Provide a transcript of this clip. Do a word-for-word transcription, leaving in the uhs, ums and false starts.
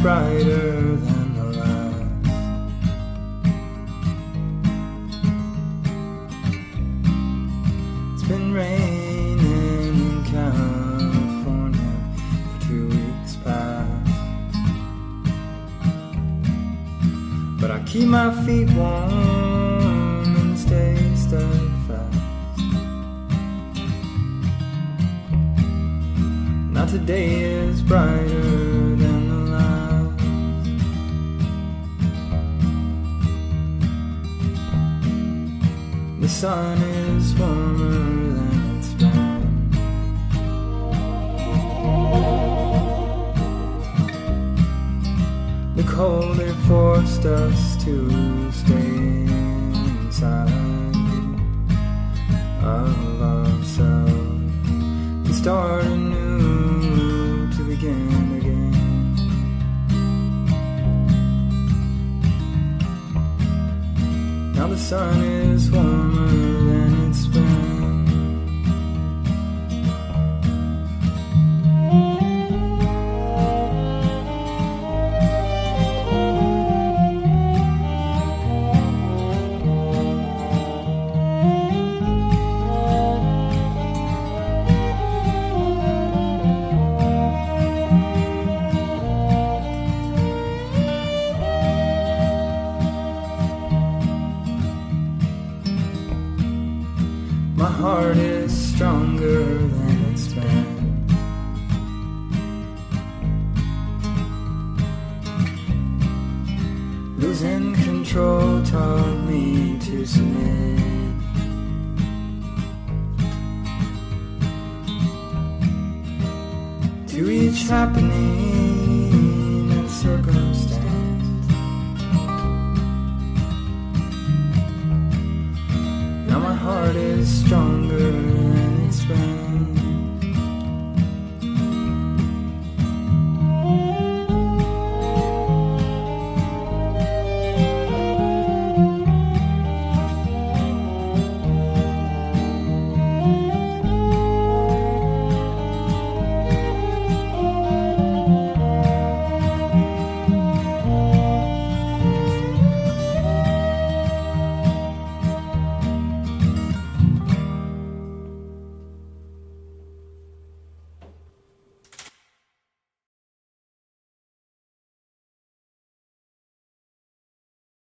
brighter than the last. It's been raining in California for two weeks past, but I keep my feet warm and stay steadfast. Now today is brighter than the last. The sun is warmer than it's been. The cold it forced us to stay inside of ourselves, to start anew, to begin again. Now the sun is warmer than it's been. My heart is stronger than it's been. Losing control taught me to submit. To each happening and circumstance. Now my heart is strong